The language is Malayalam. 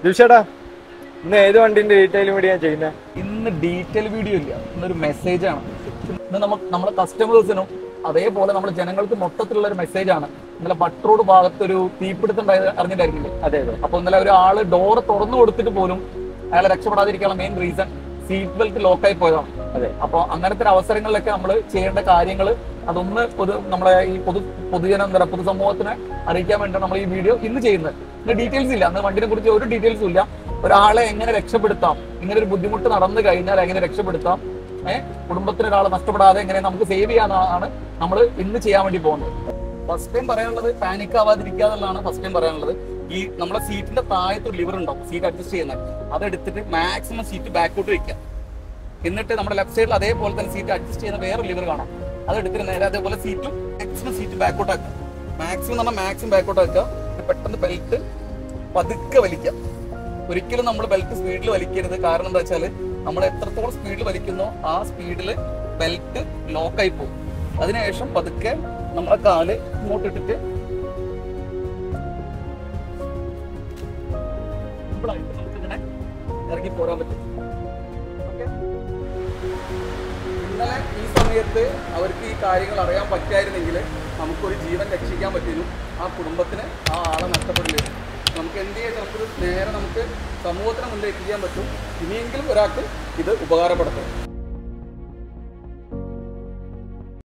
ദിൽഷേട്ടാ, ഇന്ന് ഏത് വണ്ടിന്റെ ഡീറ്റെയിൽ വീഡിയോ ഞാൻ ചെയ്യുന്നത്? ഇന്ന് ഡീറ്റെയിൽ വീഡിയോ ഇല്ല, ഇന്നൊരു മെസ്സേജാണ്. ഇന്ന് നമ്മുടെ കസ്റ്റമേഴ്സിനും അതേപോലെ നമ്മുടെ ജനങ്ങൾക്ക് മൊത്തത്തിലുള്ള ഒരു മെസ്സേജാണ്. ഇന്നലെ ബട്ട് റോഡ് ഭാഗത്ത് ഒരു തീപിടുത്തം അറിഞ്ഞിട്ടായിരിക്കില്ലേ? അതെ അതെ. അപ്പൊ ഇന്നലെ ഒരാള് ഡോറ് തുറന്നു കൊടുത്തിട്ട് പോലും അയാളെ രക്ഷപ്പെടാതിരിക്കാനുള്ള മെയിൻ റീസൺ സീറ്റ് ബെൽറ്റ് ലോക്കായി പോയതാണ്. അതെ. അപ്പൊ അങ്ങനത്തെ അവസരങ്ങളിലൊക്കെ നമ്മൾ ചെയ്യേണ്ട കാര്യങ്ങൾ അതൊന്ന് നമ്മളെ ഈ പൊതുസമൂഹത്തിനെ അറിയിക്കാൻ വേണ്ടിയാണ് നമ്മൾ ഈ വീഡിയോ ഇന്ന് ചെയ്യുന്നത്. ഇന്ന് ഡീറ്റെയിൽസ് ഇല്ല, അന്ന് വണ്ടിനെ കുറിച്ച് ഒരു ഡീറ്റെയിൽസും ഇല്ല. ഒരാളെ എങ്ങനെ രക്ഷപ്പെടുത്താം, ഇങ്ങനെ ഒരു ബുദ്ധിമുട്ട് നടന്നു കഴിഞ്ഞാൽ എങ്ങനെ രക്ഷപ്പെടുത്താം, കുടുംബത്തിന് ഒരാളെ നഷ്ടപ്പെടാതെ എങ്ങനെ നമുക്ക് സേവ് ചെയ്യാനാണ് നമ്മൾ ഇന്ന് ചെയ്യാൻ വേണ്ടി പോകുന്നത്. ഫസ്റ്റ് ടൈം പറയാനുള്ളത് പാനിക് ആവാതിരിക്കാന്നുള്ളതാണ് ഫസ്റ്റ് ടൈം പറയാനുള്ളത്. ഈ നമ്മുടെ സീറ്റിന്റെ താഴത്ത് ഒരു ലിവർ ഉണ്ടാവും, സീറ്റ് അഡ്ജസ്റ്റ് ചെയ്യുന്നത്. അതെടുത്തിട്ട് മാക്സിമം സീറ്റ് ബാക്കോട്ട് വെക്കുക. എന്നിട്ട് നമ്മുടെ ലെഫ്റ്റ് സൈഡിൽ അതേപോലെ തന്നെ സീറ്റ് അഡ്ജസ്റ്റ് ചെയ്യുന്ന വേറെ ലിവർ കാണാം, അതെടുത്തിട്ട് നേരെ അതേപോലെ സീറ്റും മാക്സിമം സീറ്റ് ബാക്കോട്ട് ആക്കുക. മാക്സിമം നമ്മൾ മാക്സിമം ബാക്കോട്ട് ആക്കുക. പെട്ടെന്ന് ബെൽറ്റ് പതുക്കെ വലിക്കുക. ഒരിക്കലും നമ്മൾ ബെൽറ്റ് സ്പീഡിൽ വലിക്കരുത്. കാരണം എന്താ വെച്ചാൽ നമ്മൾ എത്രത്തോളം സ്പീഡിൽ വലിക്കുന്നോ ആ സ്പീഡിൽ ബെൽറ്റ് ലോക്കായി പോകും. അതിനുശേഷം പതുക്കെ നമ്മുടെ കാല് ഇങ്ങോട്ടിട്ടിട്ട് നമുക്കിങ്ങനെ ഇറങ്ങി പോരാൻ പറ്റും. ഇന്നലെ ഈ സമയത്ത് അവർക്ക് ഈ കാര്യങ്ങൾ അറിയാൻ പറ്റായിരുന്നെങ്കിൽ നമുക്കൊരു ജീവൻ രക്ഷിക്കാൻ പറ്റിയിരുന്നു. ആ കുടുംബത്തിന് ആ ആളെ നഷ്ടപ്പെടില്ല. നമുക്ക് എന്ത് ചെയ്യാൻ ചിലപ്പോൾ നേരെ നമുക്ക് സമൂഹത്തിന് മുന്നിൽ എത്തിക്കാൻ പറ്റും. ഇനിയെങ്കിലും ഒരാൾക്ക് ഇത് ഉപകാരപ്പെടുത്തും.